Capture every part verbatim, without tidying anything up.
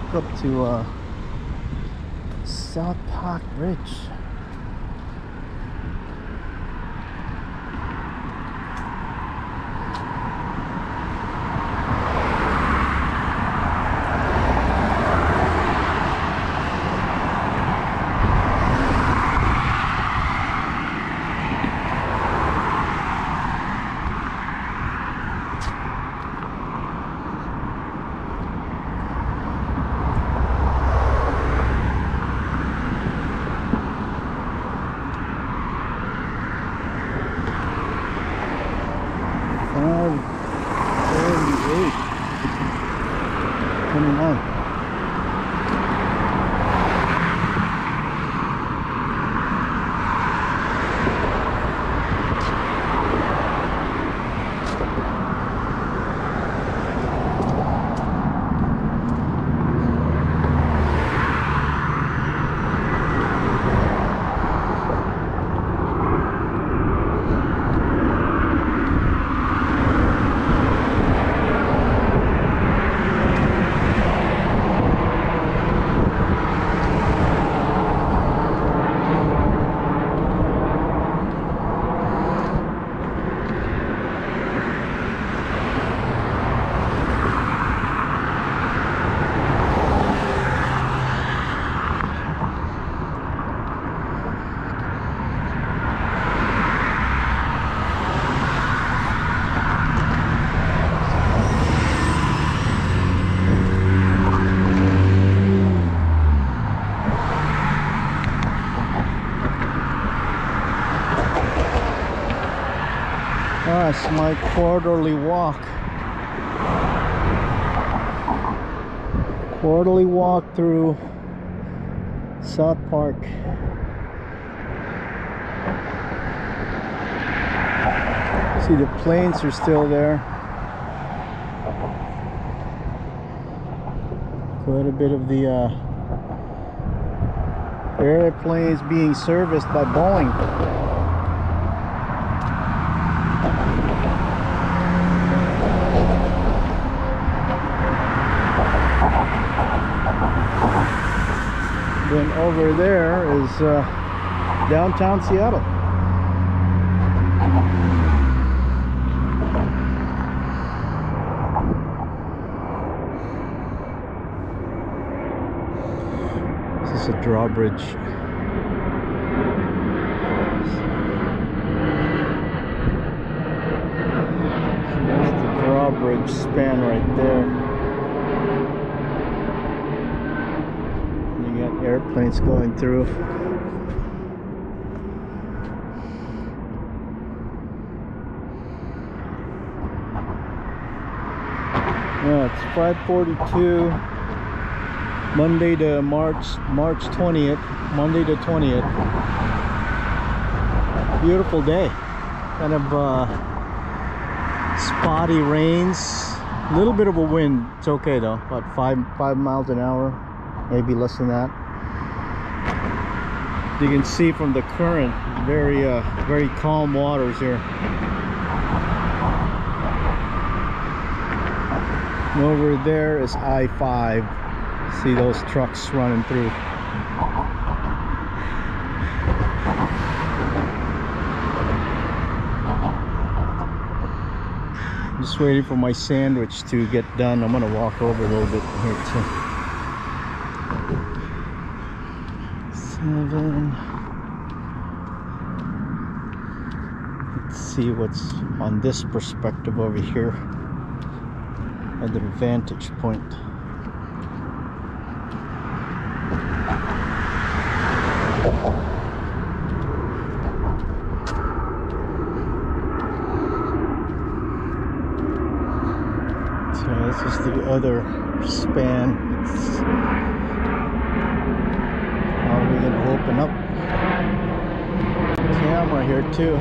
walk up to uh, South Park Bridge. That's my quarterly walk. Quarterly walk through South Park. See, the planes are still there. Quite a bit of the uh, airplanes being serviced by Boeing. Then over there is uh, downtown Seattle. This is a drawbridge. So that's the drawbridge span right there. Airplanes going through. Yeah, it's five forty-two. Monday to March March twentieth. Monday to twentieth. Beautiful day. Kind of uh, spotty rains. A little bit of a wind. It's okay though. About five five miles an hour, maybe less than that. You can see from the current, very uh, very calm waters here. And over there is I five. See those trucks running through. Just waiting for my sandwich to get done. I'm gonna walk over a little bit here too. Seven. Let's see what's on this perspective over here at the vantage point. So this is the other span. It's probably gonna open up camera here too.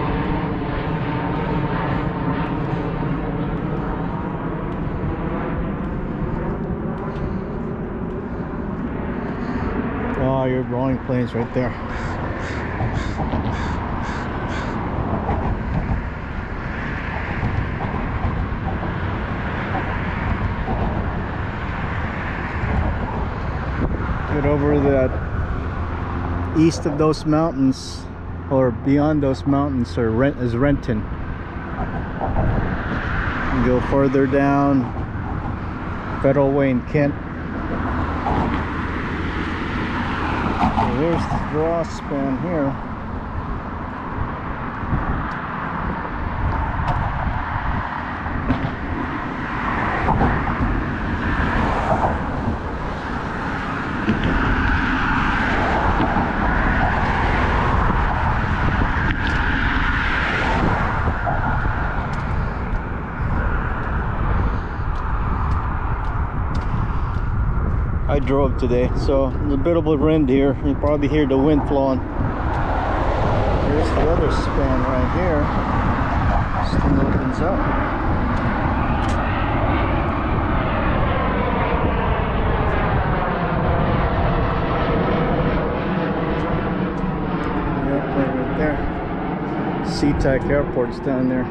Oh, you're rolling planes right there. over that east of those mountains, or beyond those mountains, are Rent is Renton. You go further down, Federal Way in Kent. So here's the draw span here. I drove today, so there's a bit of a wind here. You probably hear the wind flowing. Here's the other span right here. This thing opens up. Airplane right there. SeaTac Airport's down there.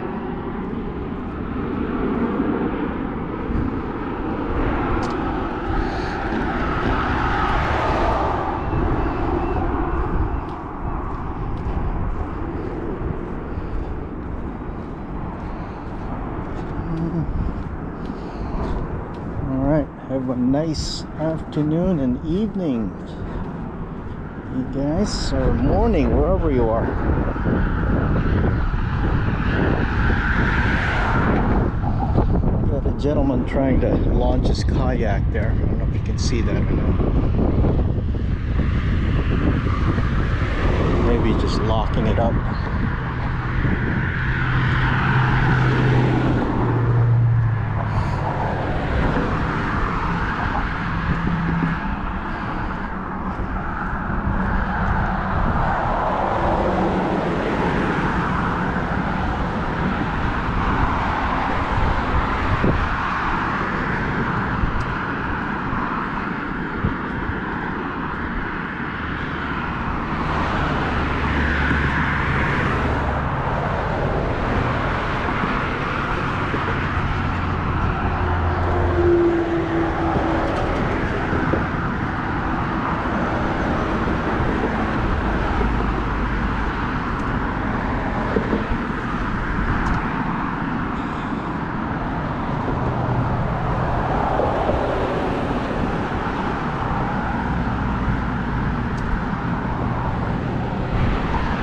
Have a nice afternoon and evening, you guys, or morning, wherever you are. Got a gentleman trying to launch his kayak there. I don't know if you can see that or not. Maybe just locking it up.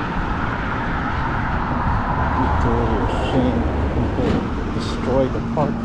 Destroy the park